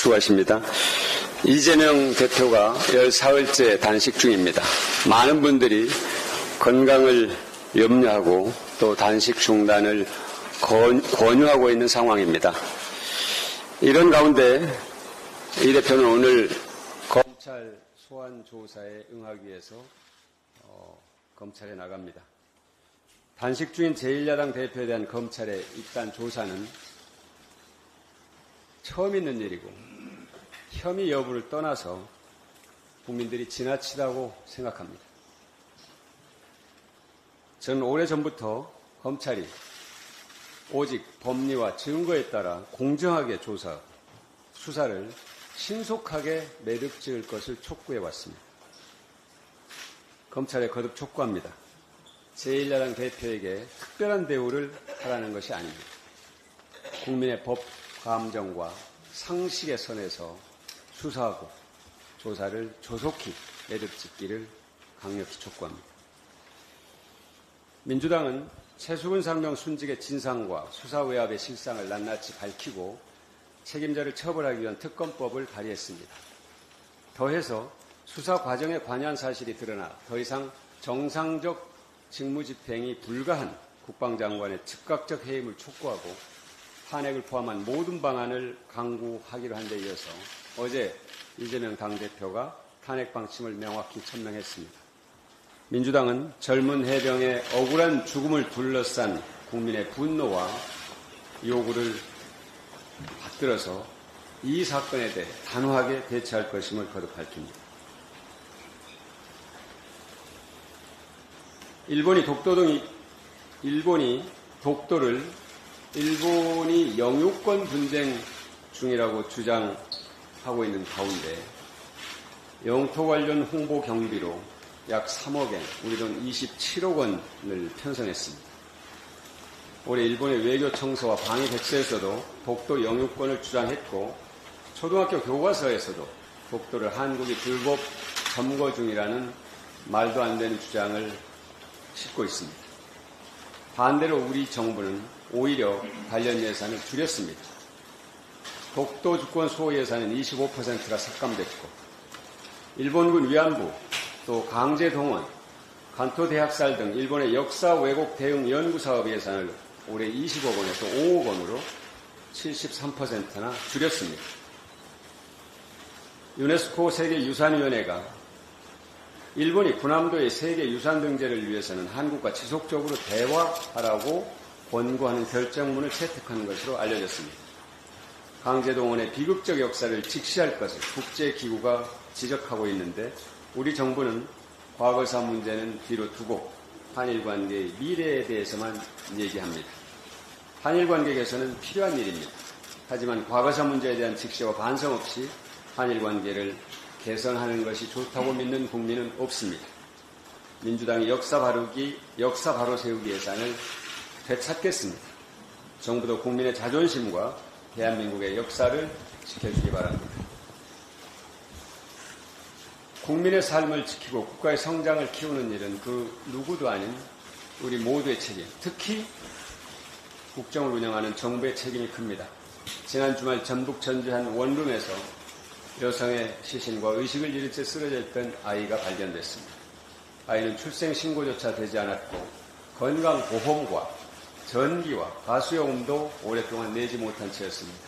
수고하십니다. 이재명 대표가 14일째 단식 중입니다. 많은 분들이 건강을 염려하고 또 단식 중단을 권유하고 있는 상황입니다. 이런 가운데 이 대표는 오늘 검찰 소환 조사에 응하기 위해서 검찰에 나갑니다. 단식 중인 제1야당 대표에 대한 검찰의 입단 조사는 처음 있는 일이고 혐의 여부를 떠나서 국민들이 지나치다고 생각합니다. 저는 오래전부터 검찰이 오직 법리와 증거에 따라 공정하게 수사를 신속하게 매듭 지을 것을 촉구해 왔습니다. 검찰에 거듭 촉구합니다. 제1야당 대표에게 특별한 대우를 하라는 것이 아닙니다. 국민의 법 감정과 상식의 선에서 수사하고 조사를 조속히 매듭 짓기를 강력히 촉구합니다. 민주당은 최수근 상명 순직의 진상과 수사 외압의 실상을 낱낱이 밝히고 책임자를 처벌하기 위한 특검법을 발의했습니다. 더해서 수사 과정에 관여한 사실이 드러나 더 이상 정상적 직무집행이 불가한 국방장관의 즉각적 해임을 촉구하고 탄핵을 포함한 모든 방안을 강구하기로 한 데 이어서 어제 이재명 당대표가 탄핵 방침을 명확히 천명했습니다. 민주당은 젊은 해병의 억울한 죽음을 둘러싼 국민의 분노와 요구를 받들어서 이 사건에 대해 단호하게 대처할 것임을 거듭 밝힙니다. 일본이 독도를 일본이 영유권 분쟁 중이라고 주장하고 있는 가운데 영토 관련 홍보 경비로 약 3억엔, 우리 돈 27억 원을 편성했습니다. 올해 일본의 외교 청서와 방위 백서에서도 독도 영유권을 주장했고 초등학교 교과서에서도 독도를 한국이 불법 점거 중이라는 말도 안 되는 주장을 싣고 있습니다. 반대로 우리 정부는 오히려 관련 예산을 줄였습니다. 독도 주권 수호 예산은 25%가 삭감됐고 일본군 위안부, 또 강제 동원, 간토 대학살 등 일본의 역사 왜곡 대응 연구 사업 예산을 올해 20억 원에서 5억 원으로 73%나 줄였습니다. 유네스코 세계유산위원회가 일본이 군함도의 세계유산 등재를 위해서는 한국과 지속적으로 대화하라고 권고하는 결정문을 채택한 것으로 알려졌습니다. 강제동원의 비극적 역사를 직시할 것을 국제기구가 지적하고 있는데 우리 정부는 과거사 문제는 뒤로 두고 한일 관계의 미래에 대해서만 얘기합니다. 한일 관계 개선은 필요한 일입니다. 하지만 과거사 문제에 대한 직시와 반성 없이 한일 관계를 개선하는 것이 좋다고 믿는 국민은 없습니다. 민주당이 역사 바로 세우기 예산을 되찾겠습니다. 정부도 국민의 자존심과 대한민국의 역사를 지켜주기 바랍니다. 국민의 삶을 지키고 국가의 성장을 키우는 일은 그 누구도 아닌 우리 모두의 책임, 특히 국정을 운영하는 정부의 책임이 큽니다. 지난 주말 전북 전주 한 원룸에서 여성의 시신과 의식을 잃은 채 쓰러져 있던 아이가 발견됐습니다. 아이는 출생신고조차 되지 않았고 건강보험과 전기와 가수요금도 오랫동안 내지 못한 채였습니다.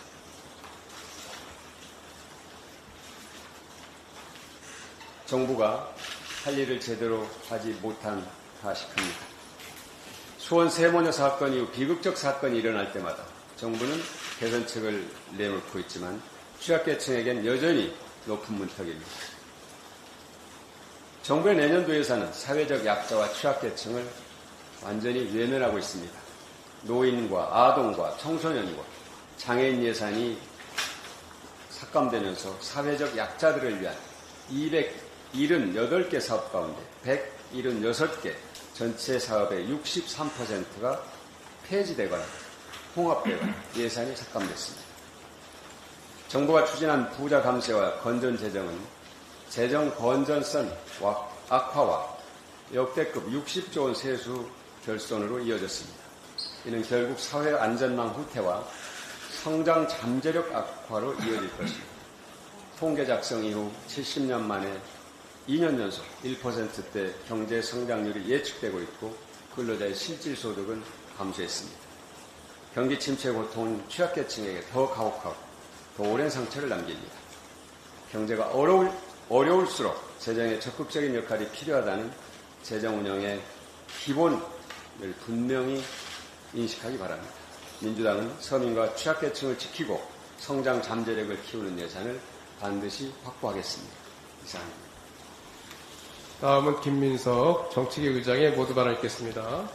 정부가 할 일을 제대로 하지 못한 탓이 큽니다. 수원 세모녀 사건 이후 비극적 사건이 일어날 때마다 정부는 개선책을 내놓고 있지만 취약계층에겐 여전히 높은 문턱입니다. 정부의 내년도 예산은 사회적 약자와 취약계층을 완전히 외면하고 있습니다. 노인과 아동과 청소년과 장애인 예산이 삭감되면서 사회적 약자들을 위한 278개 사업 가운데 176개 전체 사업의 63%가 폐지되거나 통합되거나 예산이 삭감됐습니다. 정부가 추진한 부자 감세와 건전 재정은 재정 건전성 악화와 역대급 60조 원 세수 결손으로 이어졌습니다. 이는 결국 사회 안전망 후퇴와 성장 잠재력 악화로 이어질 것입니다. 통계 작성 이후 70년 만에 2년 연속 1%대 경제 성장률이 예측되고 있고 근로자의 실질 소득은 감소했습니다. 경기 침체 고통은 취약계층에게 더 가혹하고 더 오랜 상처를 남깁니다. 경제가 어려울수록 재정의 적극적인 역할이 필요하다는 재정 운영의 기본을 분명히 인식하기 바랍니다. 민주당은 서민과 취약계층을 지키고 성장 잠재력을 키우는 예산을 반드시 확보하겠습니다. 이상입니다. 다음은 김민석 정치계 의장의 모두 발언 있겠습니다.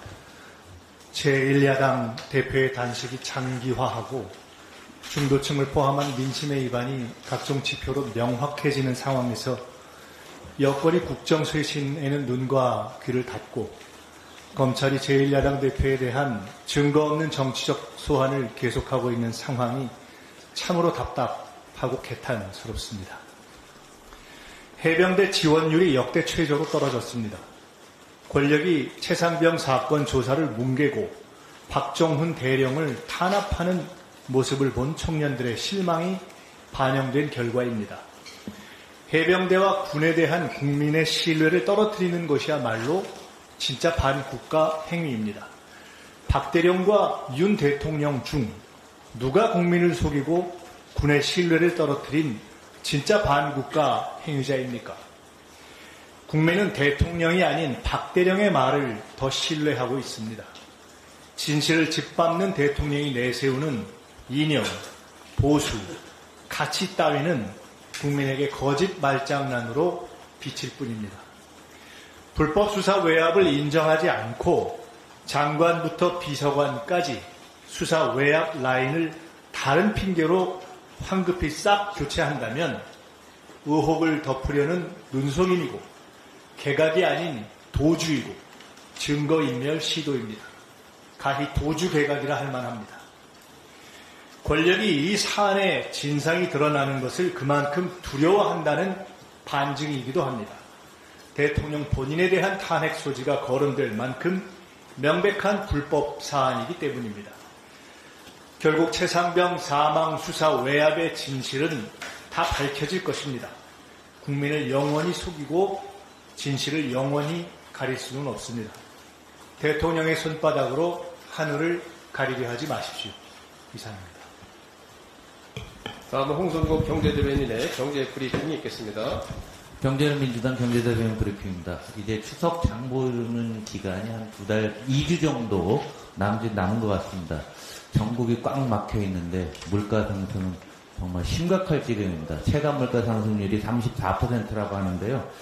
제1야당 대표의 단식이 장기화하고 중도층을 포함한 민심의 위반이 각종 지표로 명확해지는 상황에서 여권이 국정쇄신에는 눈과 귀를 닫고 검찰이 제1야당 대표에 대한 증거 없는 정치적 소환을 계속하고 있는 상황이 참으로 답답하고 개탄스럽습니다. 해병대 지원율이 역대 최저로 떨어졌습니다. 권력이 최상병 사건 조사를 뭉개고 박정훈 대령을 탄압하는 모습을 본 청년들의 실망이 반영된 결과입니다. 해병대와 군에 대한 국민의 신뢰를 떨어뜨리는 것이야말로 진짜 반국가 행위입니다. 박 대령과 윤 대통령 중 누가 국민을 속이고 군의 신뢰를 떨어뜨린 진짜 반국가 행위자입니까? 국민은 대통령이 아닌 박 대령의 말을 더 신뢰하고 있습니다. 진실을 짓밟는 대통령이 내세우는 이념, 보수, 가치 따위는 국민에게 거짓 말장난으로 비칠 뿐입니다. 불법 수사 외압을 인정하지 않고 장관부터 비서관까지 수사 외압 라인을 다른 핑계로 황급히 싹 교체한다면 의혹을 덮으려는 눈속임이고 개각이 아닌 도주이고 증거인멸 시도입니다. 가히 도주 개각이라 할 만합니다. 권력이 이 사안의 진상이 드러나는 것을 그만큼 두려워한다는 반증이기도 합니다. 대통령 본인에 대한 탄핵 소지가 거론될 만큼 명백한 불법 사안이기 때문입니다. 결국 최상병 사망 수사 외압의 진실은 다 밝혀질 것입니다. 국민을 영원히 속이고 진실을 영원히 가릴 수는 없습니다. 대통령의 손바닥으로 하늘을 가리게 하지 마십시오. 이상입니다. 다음은 홍성국 경제대변인의 경제 브리핑이 있겠습니다. 경제는 민주당 경제대변인 브리핑입니다. 이제 추석 장 보는 기간이 한 2주 정도 남은 것 같습니다. 전국이 꽉 막혀 있는데 물가 상승은 정말 심각할 지경입니다. 체감 물가 상승률이 34%라고 하는데요.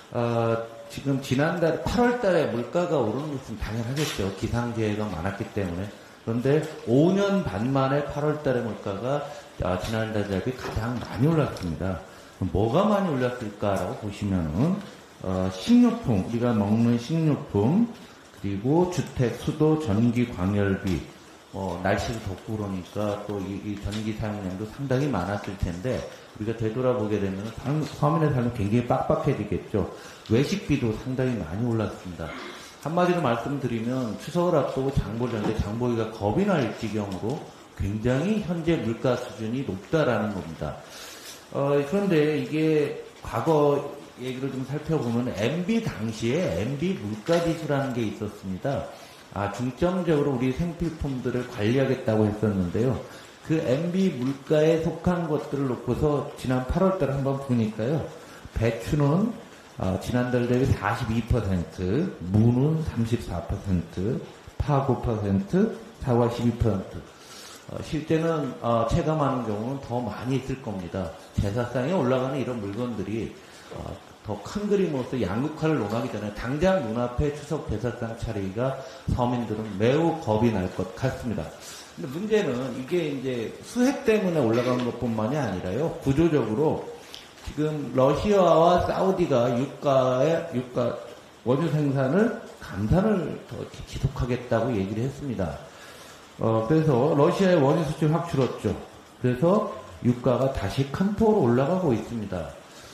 지금 지난달 8월 달에 물가가 오르는 것은 당연하겠죠. 기상재해가 많았기 때문에. 그런데 5년 반 만에 8월 달에 물가가 지난달 대비 가장 많이 올랐습니다. 뭐가 많이 올랐을까라고 보시면은 식료품, 우리가 먹는 식료품, 그리고 주택, 수도, 전기, 광열비, 날씨가 덥고 그러니까 또 이 전기 사용량도 상당히 많았을 텐데 우리가 되돌아보게 되면 서민의 삶이 굉장히 빡빡해지겠죠. 외식비도 상당히 많이 올랐습니다. 한마디로 말씀드리면 추석을 앞두고 장보려는데 장보기가 겁이 날 지경으로 굉장히 현재 물가 수준이 높다라는 겁니다. 그런데 이게 과거 얘기를 좀 살펴보면 MB 당시에 MB 물가지수라는 게 있었습니다. 중점적으로 우리 생필품들을 관리하겠다고 했었는데요. 그 MB 물가에 속한 것들을 놓고서 지난 8월달에 한번 보니까요. 배추는 지난달 대비 42%, 무는 34%, 파 9%, 사과 12%. 실제는 체감하는 경우는 더 많이 있을 겁니다. 제사상에 올라가는 이런 물건들이 더 큰 그림으로서 양극화를 논하기 전에 당장 눈앞에 추석 제사상 차리기가 서민들은 매우 겁이 날 것 같습니다. 근데 문제는 이게 이제 수혜 때문에 올라간 것뿐만이 아니라요. 구조적으로 지금 러시아와 사우디가 유가 원유 생산을 감산을 더 지속하겠다고 얘기를 했습니다. 그래서 러시아의 원유 수출 확 줄었죠. 그래서 유가가 다시 큰 폭으로 올라가고 있습니다.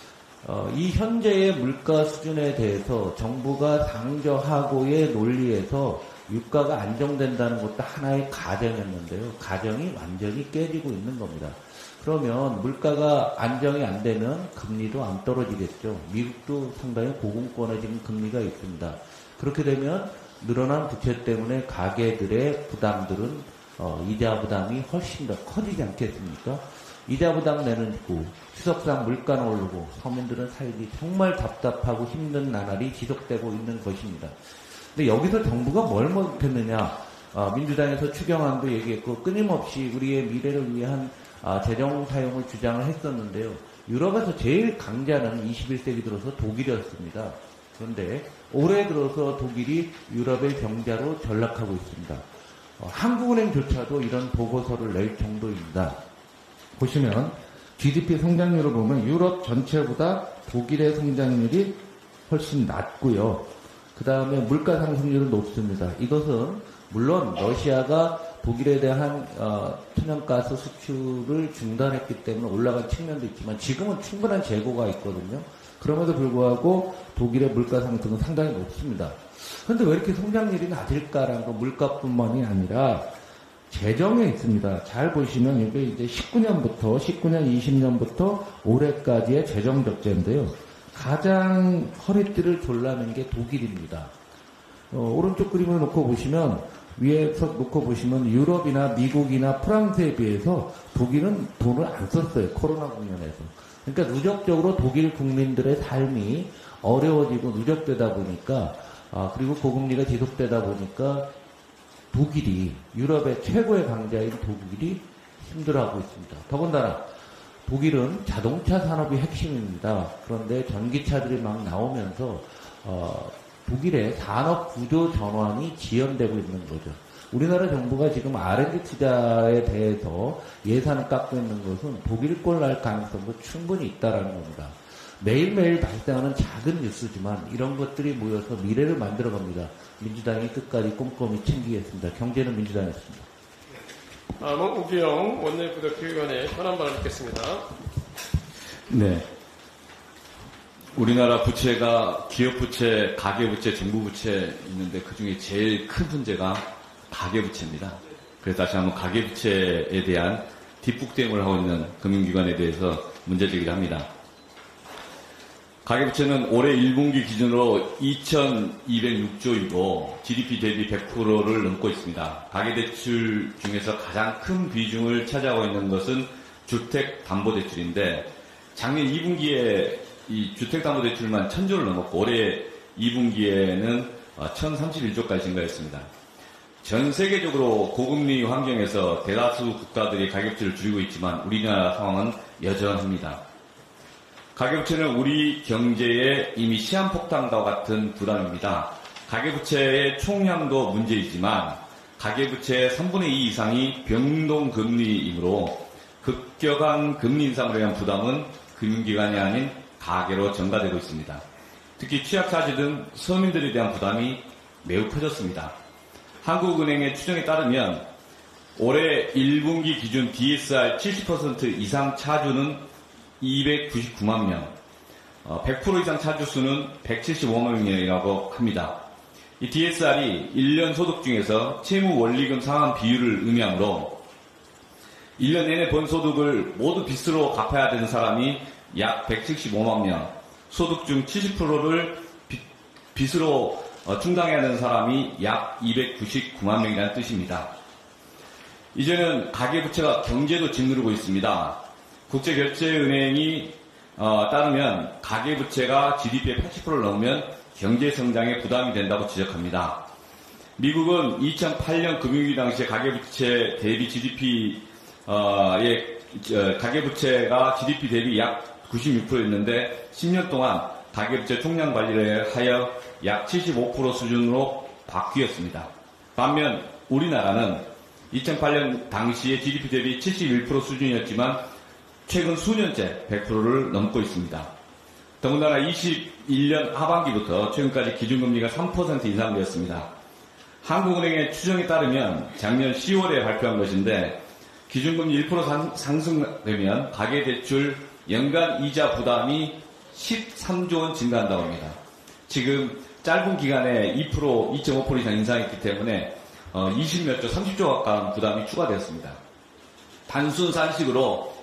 이 현재의 물가 수준에 대해서 정부가 상저하고의 논리에서 유가가 안정된다는 것도 하나의 가정이었는데요. 가정이 완전히 깨지고 있는 겁니다. 그러면 물가가 안정이 안 되면 금리도 안 떨어지겠죠. 미국도 상당히 고금권에 지금 금리가 있습니다. 그렇게 되면 늘어난 부채 때문에 가계들의 부담들은 이자 부담이 훨씬 더 커지지 않겠습니까? 이자 부담 내는고 추석상 물가는 오르고 서민들은 살기 정말 답답하고 힘든 나날이 지속되고 있는 것입니다. 근데 여기서 정부가 뭘 못했느냐? 민주당에서 추경안도 얘기했고 끊임없이 우리의 미래를 위한 재정 사용을 주장을 했었는데요. 유럽에서 제일 강자는 21세기 들어서 독일이었습니다. 그런데 올해 들어서 독일이 유럽의 병자로 전락하고 있습니다. 한국은행조차도 이런 보고서를 낼 정도입니다. 보시면 GDP 성장률을 보면 유럽 전체보다 독일의 성장률이 훨씬 낮고요. 그 다음에 물가 상승률은 높습니다. 이것은 물론 러시아가 독일에 대한 천연가스 수출을 중단했기 때문에 올라간 측면도 있지만 지금은 충분한 재고가 있거든요. 그럼에도 불구하고 독일의 물가 상승은 상당히 높습니다. 그런데 왜 이렇게 성장률이 낮을까라는 건 물가뿐만이 아니라 재정에 있습니다. 잘 보시면 이게 이제 19년, 20년부터 올해까지의 재정 적자인데요. 가장 허리띠를 졸라맨 게 독일입니다. 오른쪽 그림을 놓고 보시면 위에서 놓고 보시면 유럽이나 미국이나 프랑스에 비해서 독일은 돈을 안 썼어요. 코로나 국면에서. 그러니까 누적적으로 독일 국민들의 삶이 어려워지고 누적되다 보니까 그리고 고금리가 지속되다 보니까 독일이 유럽의 최고의 강자인 독일이 힘들어하고 있습니다. 더군다나 독일은 자동차 산업이 핵심입니다. 그런데 전기차들이 막 나오면서 독일의 산업 구조 전환이 지연되고 있는 거죠. 우리나라 정부가 지금 R&D 투자에 대해서 예산을 깎고 있는 것은 독일 꼴 날 가능성도 충분히 있다라는 겁니다. 매일매일 발생하는 작은 뉴스지만 이런 것들이 모여서 미래를 만들어갑니다. 민주당이 끝까지 꼼꼼히 챙기겠습니다. 경제는 민주당이었습니다. 우기영 원내부대표위원회 현안 발언 듣겠습니다. 네. 우리나라 부채가 기업부채, 가계부채, 정부부채 있는데 그중에 제일 큰 문제가 가계부채입니다. 그래서 다시 한번 가계부채에 대한 뒷북대응을 하고 있는 금융기관에 대해서 문제제기를 합니다. 가계부채는 올해 1분기 기준으로 2,206조이고 GDP 대비 100%를 넘고 있습니다. 가계대출 중에서 가장 큰 비중을 차지하고 있는 것은 주택담보대출인데 작년 2분기에 이 주택담보대출만 1,000조를 넘었고 올해 2분기에는 1,031조까지 증가했습니다. 전 세계적으로 고금리 환경에서 대다수 국가들이 가계부채를 줄이고 있지만 우리나라 상황은 여전합니다. 가계부채는 우리 경제에 이미 시한폭탄과 같은 부담입니다. 가계부채의 총량도 문제이지만 가계부채의 3분의 2 이상이 변동금리이므로 급격한 금리 인상으로 인한 부담은 금융기관이 아닌 가계로 전가되고 있습니다. 특히 취약자지 등 서민들에 대한 부담이 매우 커졌습니다. 한국은행의 추정에 따르면 올해 1분기 기준 DSR 70% 이상 차주는 299만 명, 100% 이상 차주 수는 175만 명이라고 합니다. 이 DSR이 1년 소득 중에서 채무 원리금 상환 비율을 의미하므로 1년 내내 번 소득을 모두 빚으로 갚아야 되는 사람이 약 175만 명, 소득 중 70%를 빚으로 충당해야 하는 사람이 약 299만 명이라는 뜻입니다. 이제는 가계부채가 경제도 짓누르고 있습니다. 국제결제은행이 따르면 가계부채가 GDP의 80%를 넘으면 경제성장에 부담이 된다고 지적합니다. 미국은 2008년 금융위기 당시에 가계부채 대비 GDP의 가계부채가 GDP 대비 약 96%였는데 10년 동안 가계부채 총량 관리를 하여 약 75% 수준으로 바뀌었습니다. 반면 우리나라는 2008년 당시에 GDP 대비 71% 수준이었지만 최근 수년째 100%를 넘고 있습니다. 더군다나 21년 하반기부터 최근까지 기준금리가 3% 인상되었습니다. 한국은행의 추정에 따르면 작년 10월에 발표한 것인데 기준금리 1% 상승되면 가계대출 연간 이자 부담이 13조 원 증가한다고 합니다. 지금 짧은 기간에 2.5% 이상 인상했기 때문에 20몇 조, 30조 가까운 부담이 추가되었습니다. 단순 산식으로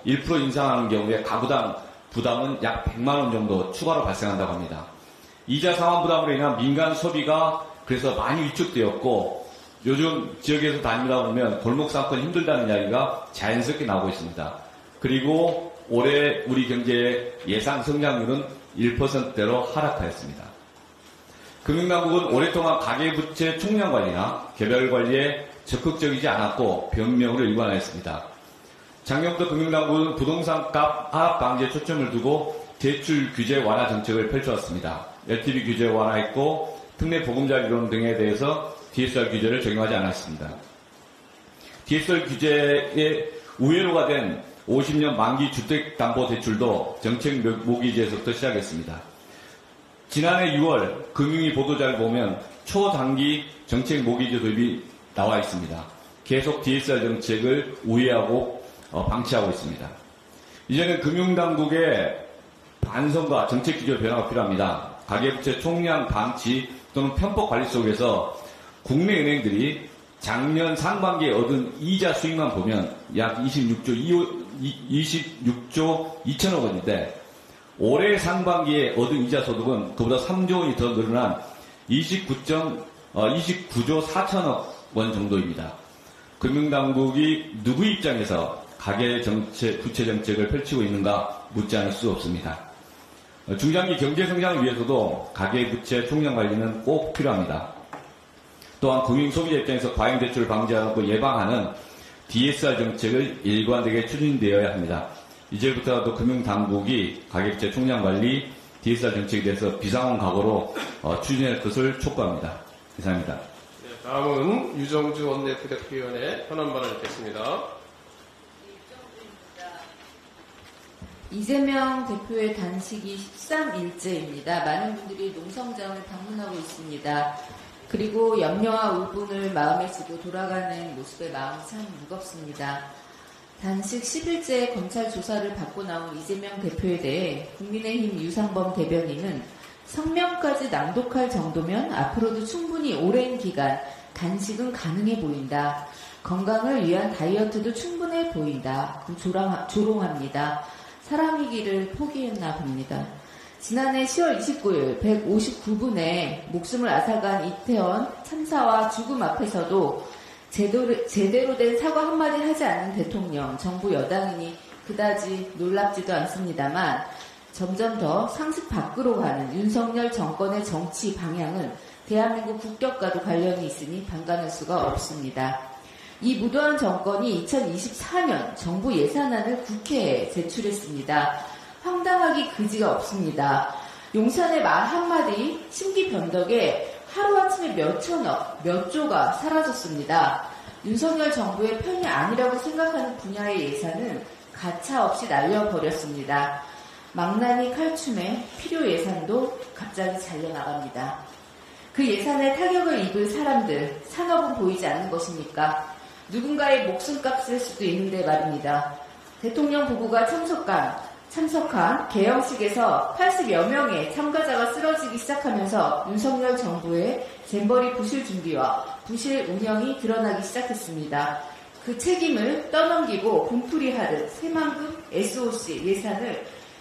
1% 인상하는 경우에 가구당 부담은 약 100만 원 정도 추가로 발생한다고 합니다. 이자 상환 부담으로 인한 민간 소비가 그래서 많이 위축되었고 요즘 지역에서 다니다 보면 골목 상권 힘들다는 이야기가 자연스럽게 나오고 있습니다. 그리고 올해 우리 경제의 예상 성장률은 1%대로 하락하였습니다. 금융당국은 오랫동안 가계부채 총량 관리나 개별 관리에 적극적이지 않았고 변명으로 일관하였습니다. 작년부터 금융당국은 부동산 값 하락 방지에 초점을 두고 대출 규제 완화 정책을 펼쳐왔습니다. LTV 규제 완화했고 특례 보금자리 이론 등에 대해서 DSR 규제를 적용하지 않았습니다. DSR 규제의 우회로가 된 50년 만기 주택담보대출도 정책 모기지에서부터 시작했습니다. 지난해 6월 금융위 보도자를 보면 초단기 정책 모기지 도입이 나와 있습니다. 계속 DSR 정책을 우회하고 방치하고 있습니다. 이제는 금융당국의 반성과 정책 기조 변화가 필요합니다. 가계부채 총량 방치 또는 편법 관리 속에서 국내 은행들이 작년 상반기에 얻은 이자 수익만 보면 약 26조 2천억 원인데 올해 상반기에 얻은 이자 소득은 그보다 3조 원이 더 늘어난 29조 4천억 원 정도입니다. 금융당국이 누구 입장에서 가계 정책, 부채 정책을 펼치고 있는가 묻지 않을 수 없습니다. 중장기 경제 성장을 위해서도 가계 부채 총량 관리는 꼭 필요합니다. 또한 금융 소비자 입장에서 과잉 대출을 방지하고 예방하는 DSR 정책을 일관되게 추진되어야 합니다. 이제부터라도 금융당국이 가계부채 총량 관리, DSR 정책에 대해서 비상한 각오로 추진할 것을 촉구합니다. 이상입니다. 네, 다음은 유정주 원내부대표위원회 현안 발언을 듣겠습니다. 이재명 대표의 단식이 13일째입니다. 많은 분들이 농성장을 방문하고 있습니다. 그리고 염려와 울분을 마음에 지고 돌아가는 모습에 마음이 참 무겁습니다. 단식 10일째 검찰 조사를 받고 나온 이재명 대표에 대해 국민의힘 유상범 대변인은 성명까지 낭독할 정도면 앞으로도 충분히 오랜 기간 단식은 가능해 보인다. 건강을 위한 다이어트도 충분해 보인다. 조롱합니다. 사람이기를 포기했나 봅니다. 지난해 10월 29일 159분에 목숨을 앗아간 이태원 참사와 죽음 앞에서도 제대로 된 사과 한마디 하지 않는 대통령, 정부 여당이니 그다지 놀랍지도 않습니다만 점점 더 상식 밖으로 가는 윤석열 정권의 정치 방향은 대한민국 국격과도 관련이 있으니 방관할 수가 없습니다. 이 무도한 정권이 2024년 정부 예산안을 국회에 제출했습니다. 황당하기 그지가 없습니다. 용산의 말 한마디 심기변덕에 하루아침에 몇 천억, 몇 조가 사라졌습니다. 윤석열 정부의 편이 아니라고 생각하는 분야의 예산은 가차없이 날려버렸습니다. 망나니 칼춤에 필요 예산도 갑자기 잘려나갑니다. 그 예산에 타격을 입을 사람들, 산업은 보이지 않는 것입니까? 누군가의 목숨값일 수도 있는데 말입니다. 대통령 부부가 참석한 개영식에서 80여 명의 참가자가 쓰러지기 시작하면서 윤석열 정부의 잼버리 부실 준비와 부실 운영이 드러나기 시작했습니다. 그 책임을 떠넘기고 분풀이하듯 새만금 SOC 예산을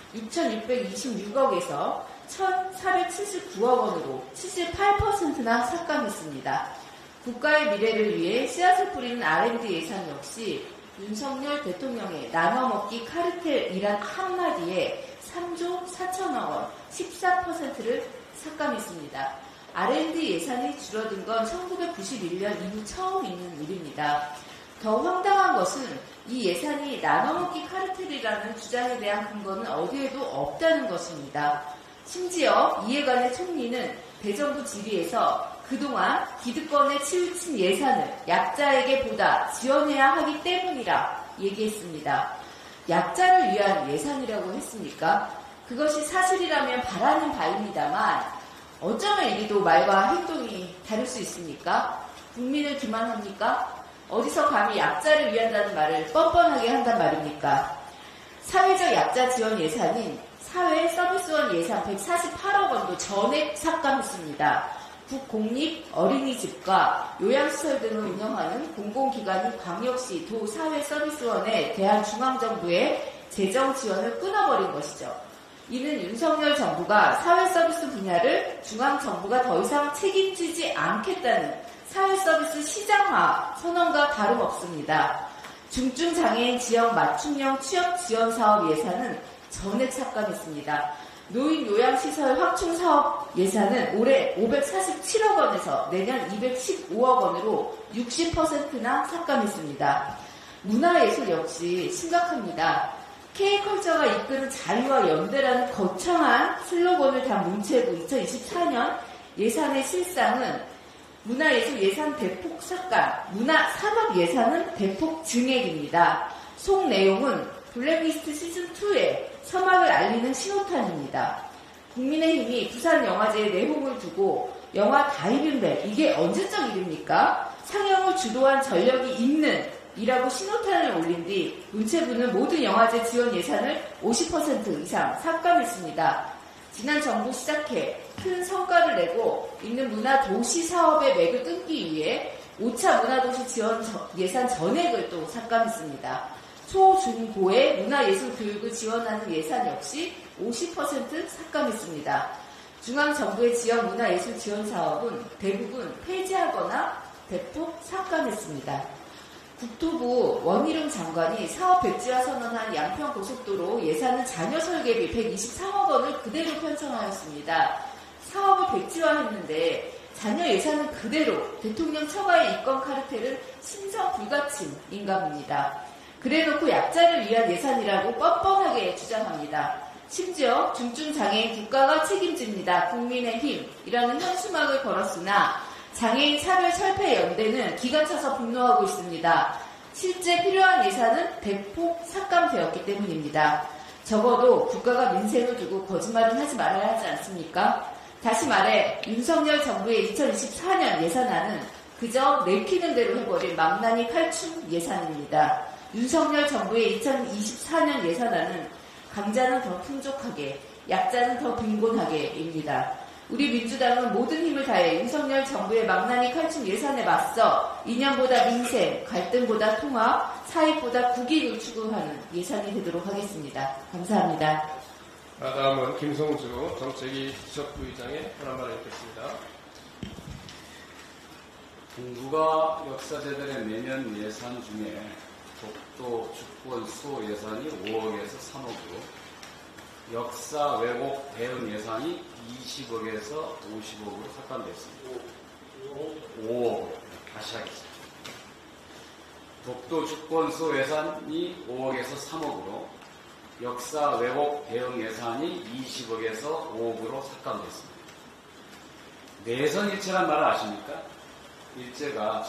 6,626억에서 1,479억 원으로 78%나 삭감했습니다. 국가의 미래를 위해 씨앗을 뿌리는 R&D 예산 역시 윤석열 대통령의 나눠먹기 카르텔이란 한마디에 3조 4천억 원, 14%를 삭감했습니다. R&D 예산이 줄어든 건 1991년 이후 처음 있는 일입니다. 더 황당한 것은 이 예산이 나눠먹기 카르텔이라는 주장에 대한 근거는 어디에도 없다는 것입니다. 심지어 이해관의 총리는 대정부 질의에서 그동안 기득권에 치우친 예산을 약자에게 보다 지원해야 하기 때문이라 얘기했습니다. 약자를 위한 예산이라고 했습니까? 그것이 사실이라면 바라는 바입니다만 어쩌면 이리도 말과 행동이 다를 수 있습니까? 국민을 기만합니까? 어디서 감히 약자를 위한다는 말을 뻔뻔하게 한단 말입니까? 사회적 약자 지원 예산인 사회 서비스원 예산 148억 원도 전액 삭감했습니다. 국공립 어린이집과 요양시설 등을 운영하는 공공기관인 광역시 도사회서비스원에 대한 중앙정부의 재정 지원을 끊어버린 것이죠. 이는 윤석열 정부가 사회서비스 분야를 중앙정부가 더 이상 책임지지 않겠다는 사회서비스 시장화 선언과 다름없습니다. 중증장애인 지역 맞춤형 취업 지원 사업 예산은 전액 삭감했습니다. 노인 요양시설 확충 사업 예산은 올해 547억 원에서 내년 215억 원으로 60%나 삭감했습니다. 문화예술 역시 심각합니다. K컬처가 이끄는 자유와 연대라는 거창한 슬로건을 담은 문체부 2024년 예산의 실상은 문화예술 예산 대폭 삭감, 문화산업 예산은 대폭 증액입니다. 속 내용은 블랙리스트 시즌2의 서막을 알리는 신호탄입니다. 국민의힘이 부산영화제의 내홍을 두고 영화 다이빙벨, 이게 언제적 일입니까? 상영을 주도한 전력이 있는 이라고 신호탄을 올린 뒤 문체부는 모든 영화제 지원 예산을 50% 이상 삭감했습니다. 지난 정부 시작해 큰 성과를 내고 있는 문화도시 사업의 맥을 끊기 위해 5차 문화도시 지원 예산 전액을 또 삭감했습니다. 초, 중, 고의 문화예술 교육을 지원하는 예산 역시 50% 삭감했습니다. 중앙정부의 지역 문화예술 지원 사업은 대부분 폐지하거나 대폭 삭감했습니다. 국토부 원희룡 장관이 사업 백지화 선언한 양평고속도로 예산은 잔여 설계비 123억 원을 그대로 편성하였습니다. 사업을 백지화했는데 잔여 예산은 그대로 대통령 처가의 이권 카르텔은 심정 불가침인가 봅니다. 그래놓고 약자를 위한 예산이라고 뻔뻔하게 주장합니다. 심지어 중증장애인 국가가 책임집니다. 국민의힘이라는 현수막을 걸었으나 장애인 차별 철폐 연대는 기관차서 분노하고 있습니다. 실제 필요한 예산은 대폭 삭감되었기 때문입니다. 적어도 국가가 민생을 두고 거짓말은 하지 말아야 하지 않습니까? 다시 말해 윤석열 정부의 2024년 예산안은 그저 내키는 대로 해버린 망나니 칼춤 예산입니다. 윤석열 정부의 2024년 예산안은 강자는 더 풍족하게, 약자는 더 빈곤하게입니다. 우리 민주당은 모든 힘을 다해 윤석열 정부의 망나니 칼춤 예산에 맞서 이념보다 민생, 갈등보다 통합, 사익보다 국익을 추구하는 예산이 되도록 하겠습니다. 감사합니다. 다음은 김성주 정책위 지적부의장의 현안 발언을 듣겠습니다. 정부가 역사재단의 매년 예산 중에 독도 축구원 수호 예산이 5억에서 3억으로 역사 왜곡 대응 예산이 20억에서 50억으로 삭감됐습니다. 5억. 다시 하겠습니다. 독도 축구원 수호 예산이 5억에서 3억으로 역사 왜곡 대응 예산이 20억에서 5억으로 삭감됐습니다. 내선 일체란 말을 아십니까? 일제가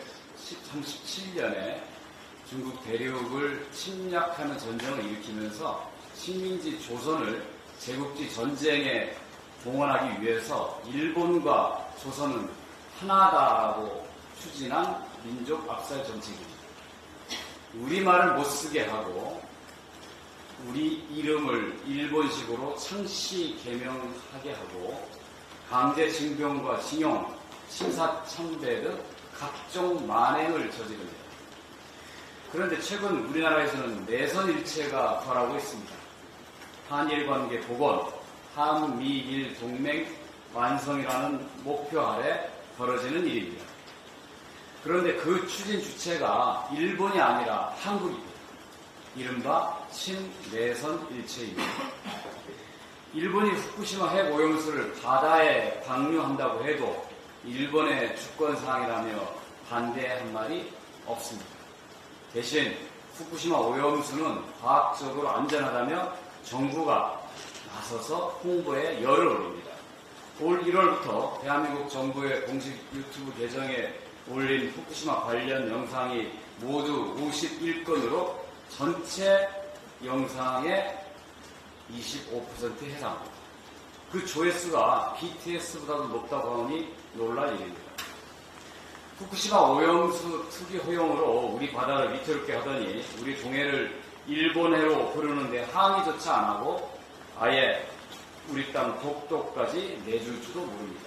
1937년에 중국 대륙을 침략하는 전쟁을 일으키면서 식민지 조선을 제국지 전쟁에 동원하기 위해서 일본과 조선은 하나다라고 추진한 민족 압살 정책입니다. 우리말을 못 쓰게 하고 우리 이름을 일본식으로 창씨 개명하게 하고 강제 징병과 징용, 심사참배 등 각종 만행을 저지릅니다. 그런데 최근 우리나라에서는 내선일체가 벌하고 있습니다. 한일관계 복원, 한미일 동맹 완성이라는 목표 아래 벌어지는 일입니다. 그런데 그 추진 주체가 일본이 아니라 한국입니다. 이른바 친내선일체입니다. 일본이 후쿠시마 핵 오염수를 바다에 방류한다고 해도 일본의 주권사항이라며 반대한 말이 없습니다. 대신 후쿠시마 오염수는 과학적으로 안전하다며 정부가 나서서 홍보에 열을 올립니다. 올 1월부터 대한민국 정부의 공식 유튜브 계정에 올린 후쿠시마 관련 영상이 모두 51건으로 전체 영상의 25% 해당합니다. 그 조회수가 BTS보다도 높다고 하니 놀랄 일입니다. 후쿠시마 오염수 투기 허용으로 우리 바다를 위태롭게 하더니 우리 동해를 일본해로 부르는데 항의조차 안 하고 아예 우리 땅 독도까지 내줄지도 모릅니다.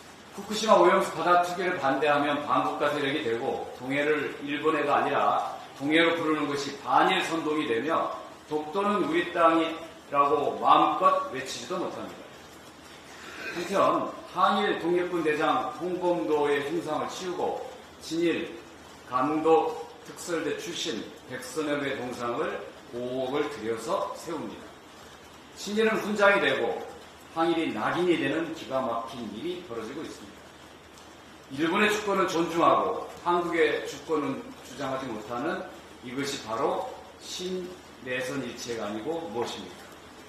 후쿠시마 오염수 바다 투기를 반대하면 반국가 세력이 되고 동해를 일본해가 아니라 동해로 부르는 것이 반일 선동이 되며 독도는 우리 땅이라고 마음껏 외치지도 못합니다. 한편 한일 독립군 대장 홍범도의 흉상을 치우고 진일 간도 특설대 출신 백선엽의 동상을 5억을 들여서 세웁니다. 친일은 훈장이 되고 항일이 낙인이 되는 기가 막힌 일이 벌어지고 있습니다. 일본의 주권은 존중하고 한국의 주권은 주장하지 못하는 이것이 바로 신내선 일체가 아니고 무엇입니까?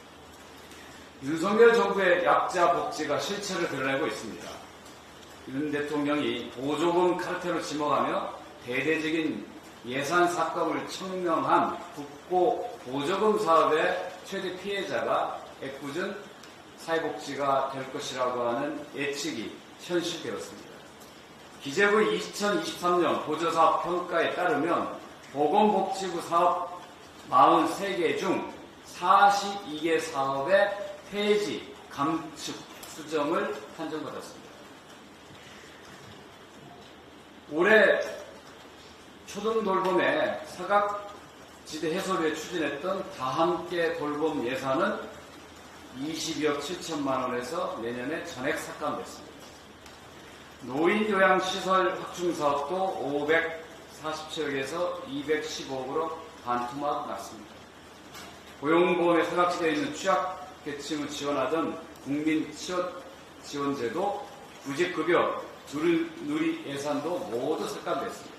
윤석열 정부의 약자 복지가 실체를 드러내고 있습니다. 윤 대통령이 보조금 카르텔로 지목하며 대대적인 예산 삭감을 청명한 국고 보조금 사업의 최대 피해자가 애꿎은 사회복지가 될 것이라고 하는 예측이 현실되었습니다. 기재부 2023년 보조사업 평가에 따르면 보건복지부 사업 43개 중 42개 사업의 폐지, 감축, 수정을 판정받았습니다. 올해 초등돌봄의 사각지대 해소를 추진했던 다함께 돌봄 예산은 22억 7천만 원에서 내년에 전액 삭감됐습니다. 노인요양시설 확충사업도 547억에서 215억으로 반토막 났습니다. 고용보험의 사각지대에 있는 취약계층을 지원하던 국민취업지원제도, 구직급여, 두루누리 예산도 모두 삭감됐습니다.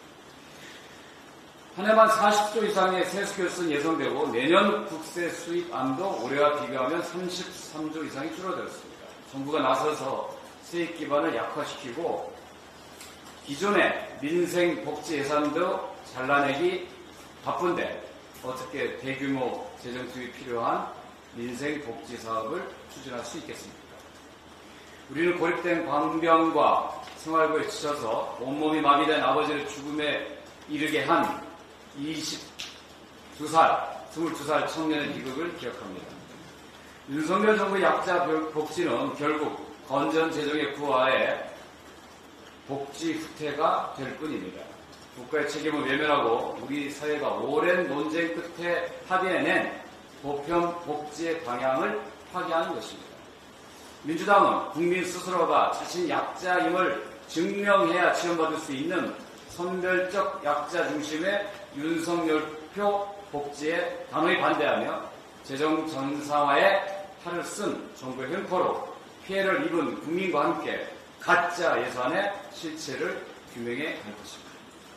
한 해만 40조 이상의 세수 결손이 예상되고 내년 국세 수입안도 올해와 비교하면 33조 이상이 줄어들었습니다. 정부가 나서서 세입 기반을 약화시키고 기존의 민생 복지 예산도 잘라내기 바쁜데 어떻게 대규모 재정 투입이 필요한 민생 복지 사업을 추진할 수 있겠습니까? 우리는 고립된 광병과 생활고에 지쳐서 온몸이 마비된 아버지를 죽음에 이르게 한 22살 청년의 비극을 기억합니다. 윤석열 정부의 약자 복지는 결국 건전 재정의 부하에 복지 후퇴가 될 뿐입니다. 국가의 책임을 외면하고 우리 사회가 오랜 논쟁 끝에 합의해낸 보편 복지의 방향을 파괴하는 것입니다. 민주당은 국민 스스로가 자신 약자임을 증명해야 지원받을 수 있는 선별적 약자 중심의 윤석열표 복지에 단호히 반대하며 재정 정상화에 팔을 쓴 정부의 횡포로 피해를 입은 국민과 함께 가짜 예산의 실체를 규명해 갈 것입니다.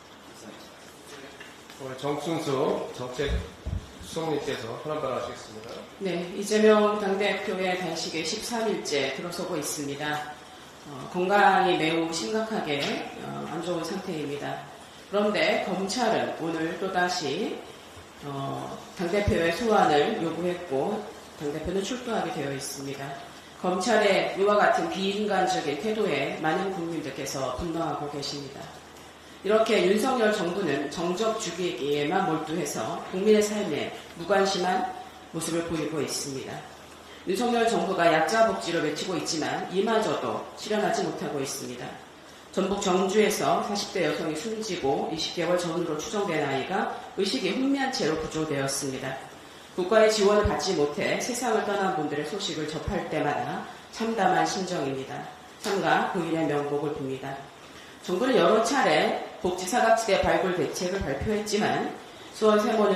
오늘 정충수 정책수석님께서 현안발 하시겠습니다. 네, 이재명 당대표의 단식에 13일째 들어서고 있습니다. 건강이 매우 심각하게 안 좋은 상태입니다. 그런데 검찰은 오늘 또다시 당대표의 소환을 요구했고 당대표는 출두하게 되어 있습니다. 검찰의 이와 같은 비인간적인 태도에 많은 국민들께서 분노하고 계십니다. 이렇게 윤석열 정부는 정적 주기에만 몰두해서 국민의 삶에 무관심한 모습을 보이고 있습니다. 윤석열 정부가 약자 복지를 외치고 있지만 이마저도 실현하지 못하고 있습니다. 전북 정주에서 40대 여성이 숨지고 20개월 전후로 추정된 아이가 의식이 혼미한 채로 구조되었습니다. 국가의 지원을 받지 못해 세상을 떠난 분들의 소식을 접할 때마다 참담한 심정입니다. 삼가 고인의 명복을 빕니다. 정부는 여러 차례 복지 사각지대 발굴 대책을 발표했지만 수원 세모녀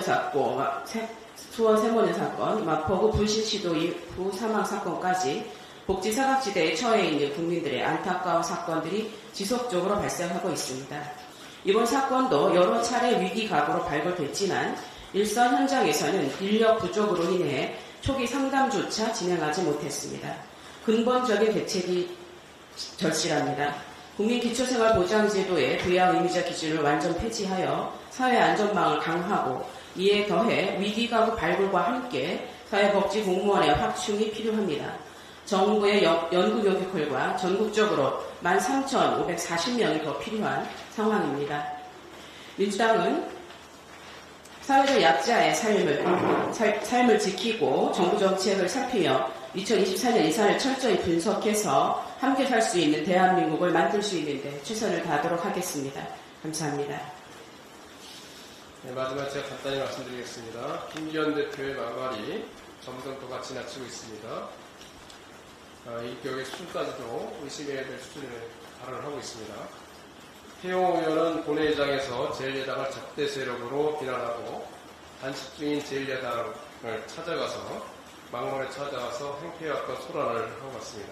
사건, 마포구 불신 시도 이후 사망 사건까지 복지 사각지대에 처해 있는 국민들의 안타까운 사건들이 지속적으로 발생하고 있습니다. 이번 사건도 여러 차례 위기각오로 발굴됐지만 일선 현장에서는 인력 부족으로 인해 초기 상담조차 진행하지 못했습니다. 근본적인 대책이 절실합니다. 국민기초생활보장제도의 부양 의무자 기준을 완전 폐지하여 사회안전망을 강화하고 이에 더해 위기가구 발굴과 함께 사회복지공무원의 확충이 필요합니다. 정부의 연구교육홀과 전국적으로 13,540명이 더 필요한 상황입니다. 민주당은 사회적 약자의 삶을 지키고 정부 정책을 살피며 2024년 예산을 철저히 분석해서 함께 살 수 있는 대한민국을 만들 수 있는데 최선을 다하도록 하겠습니다. 감사합니다. 네, 마지막 제가 간단히 말씀드리겠습니다. 김기현 대표의 막말이 점점 더 지나치고 있습니다. 인격의 수준까지도 의심해야 될 수준의 발언을 하고 있습니다. 태용 의원은 본회의장에서 제1야당을 적대 세력으로 비난하고 단식 중인 제1야당을 찾아가서 막말에 찾아가서 행패와 소란을 하고 갔습니다.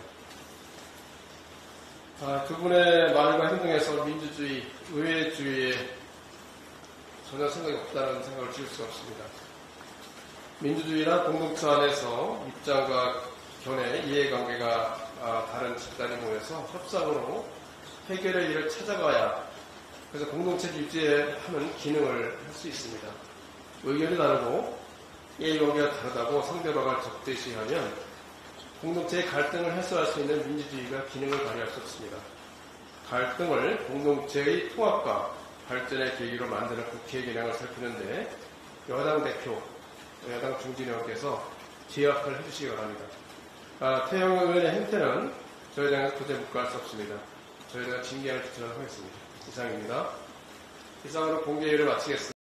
두 분의 말과 행동에서 민주주의, 의회주의에 전혀 생각이 없다는 생각을 지울 수가 없습니다. 민주주의나 공동체 안에서 입장과 견해, 이해관계가 다른 집단이 모여서 협상으로 해결의 일을 찾아가야 그래서 공동체를 유지하는 기능을 할 수 있습니다. 의견이 다르고 이해관계가 다르다고 상대방을 적대시하면 공동체의 갈등을 해소할 수 있는 민주주의가 기능을 발휘할 수 없습니다. 갈등을 공동체의 통합과 발전의 계기로 만드는 국회의 기능을 살피는데 여당 대표, 여당 중진 의원께서 제약을 해주시기 바랍니다. 태영 의원의 행태는 저희 당에서 도저히 묵과할 수 없습니다. 저희 당은 징계를 추천하겠습니다. 이상입니다. 이상으로 공개회의를 마치겠습니다.